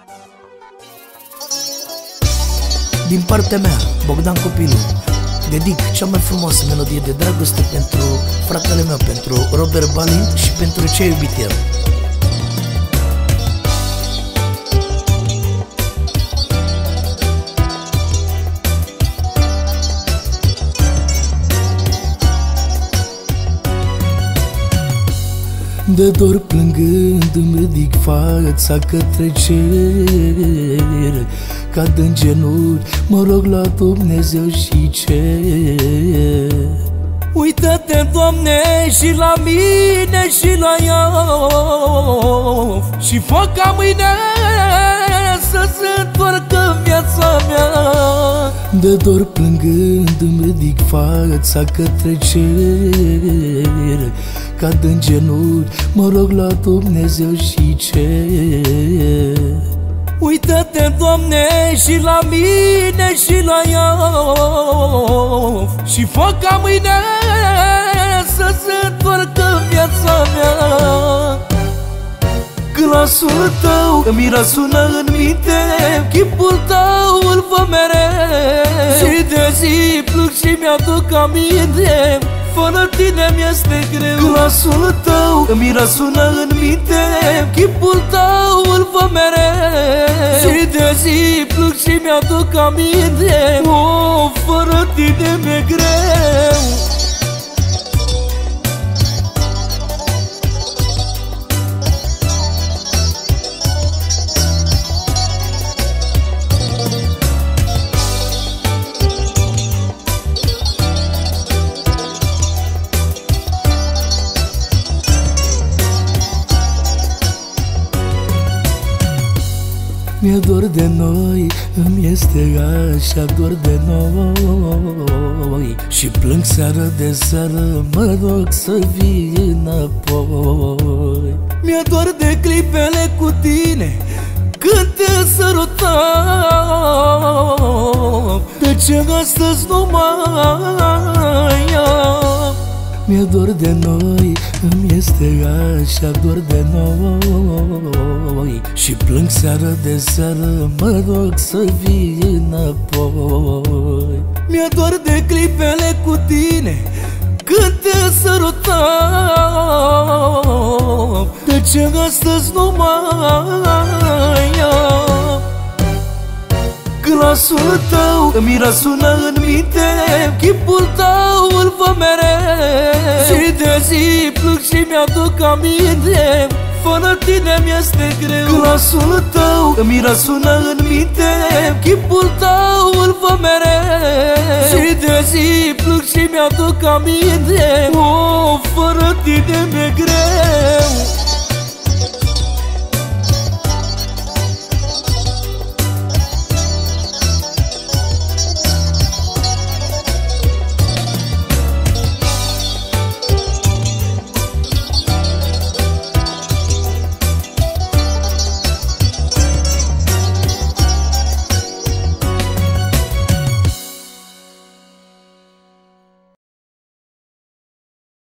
Din partea mea, Bogdan Copilul, dedic cea mai frumoasă melodie de dragoste pentru fratele meu, pentru Robert Balint și pentru ce-a iubit el. De dor plângând îmi ridic fața către cer, cad în genunchi, mă rog la Dumnezeu și cer. Uită-te, Doamne, și la mine și la ea, și fă ca mâine să se întoarcă viața mea. De dor plângând îmi ridic fața către cer, cad în genunchi, mă rog la Dumnezeu și cer. Uită-te, Doamne, și la mine și la ea, și fă ca mâine să se întoarcă viața mea. Glasul tău îmi răsună în minte, chipul tău îl văd mereu, și de zi plâng și mi-aduc aminte, fără tine mi-este greu. Glasul tău îmi răsună în minte, chipul tău îl văd mereu, și de zi plâng și mi-aduc aminte, fără tine mi-e greu. Mi-e dor de noi, îmi este așa dor de noi, și plâng seară de seară, mă rog să vii înapoi. Mi-e dor de clipele cu tine, când te sărutam, de ce astăzi nu mai am. Mi-e dor de noi, îmi este așa dor de noi, și plâng seară de seară, mă rog să vii înapoi. Mi-e dor de clipele cu tine, când te sărutam, de ce astăzi nu mai am. Glasul tău îmi răsună în minte, chipul tău îl văd mereu, și de zi plâng și mi-aduc aminte, fără tine mi-este greu. Glasul tău îmi răsună în minte, chipul tău îl văd mereu, și de zi plâng și mi-aduc aminte, fără tine mi-e greu.